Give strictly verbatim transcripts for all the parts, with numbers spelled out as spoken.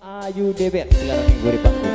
Ayu Debet sekarang minggu di panggung.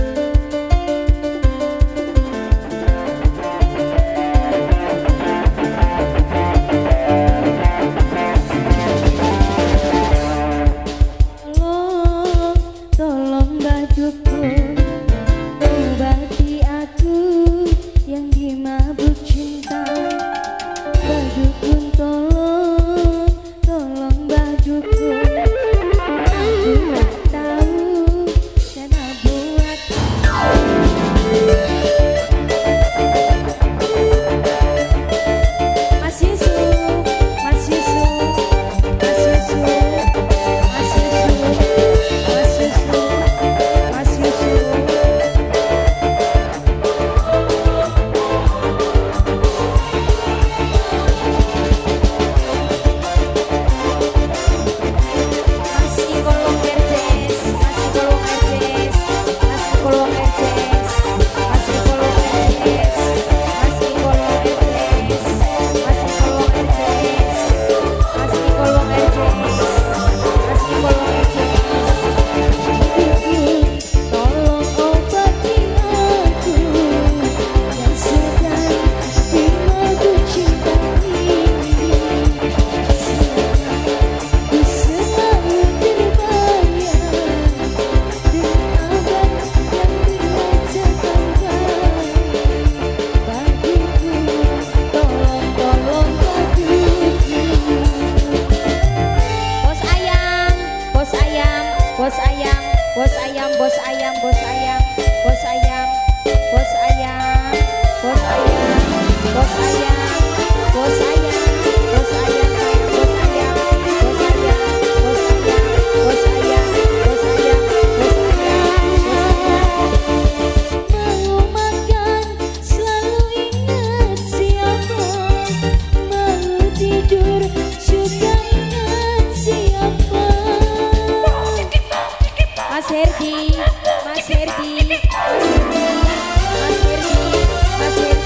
Bos ayam, bos ayam, bos ayam, bos ayam, bos ayam, bos ayam, bos ayam, bos ayam, bos ayam, bos ayam, bos ayam, bos ayam, bos ayam, bos ayam, bos ayam, bos ayam. Mau makan selalu ingat siapa, mau tidur juga ingat siapa. Mas Herdi, Mas Herdi, Mas Herdi, Mas Herdi, Mas Herdi.